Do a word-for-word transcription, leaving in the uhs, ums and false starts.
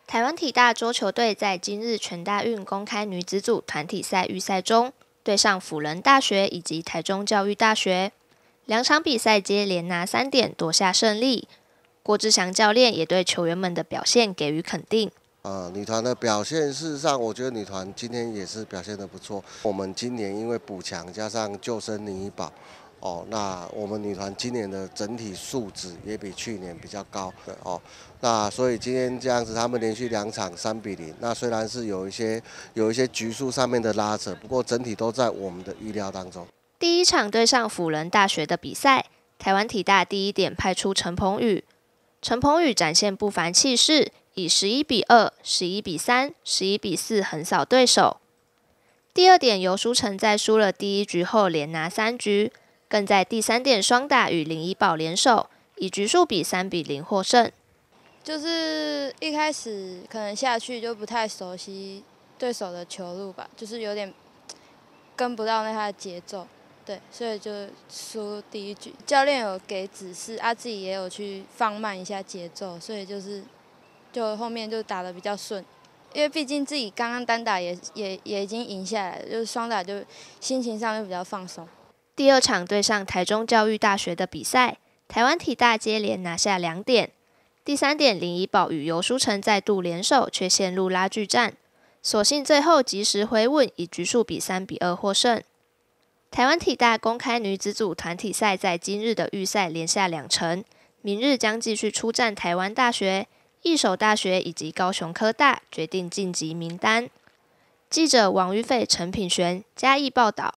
台湾体大桌球队在今日全大运公开女子组团体赛预赛中，对上辅仁大学以及台中教育大学，两场比赛皆连拿三点夺下胜利。郭志祥教练也对球员们的表现给予肯定。 呃，女团的表现，事实上，我觉得女团今天也是表现得不错。我们今年因为补强加上救生林怡宝，哦，那我们女团今年的整体素质也比去年比较高的哦。那所以今天这样子，他们连续两场三比零。那虽然是有一些有一些局数上面的拉扯，不过整体都在我们的预料当中。 第一场对上辅仁大学的比赛，台湾体大第一点派出陈鹏宇，陈鹏宇展现不凡气势。以十一比二、十一比三、十一比四横扫对手。第二点由舒成在输了第一局后连拿三局，更在第三点双打与林怡宝联手，以局数比三比零获胜。 就是一开始可能下去就不太熟悉对手的球路吧，就是有点跟不到那他的节奏，对，所以就输第一局。教练有给指示，啊自己也有去放慢一下节奏，所以就是。就后面就打得比较顺，因为毕竟自己刚刚单打也也也已经赢下来了，就是双打就心情上就比较放松。 第二场对上台中教育大学的比赛，台湾体大接连拿下两点，第三点林怡宝与尤书成再度联手，却陷入拉锯战，所幸最后及时回稳，以局数比三比二获胜。台湾体大公开女子组团体赛在今日的预赛连下两城，明日将继续出战台湾大学。一手大学以及高雄科大决定晋级名单。记者王玉斐、陈品璇嘉义报道。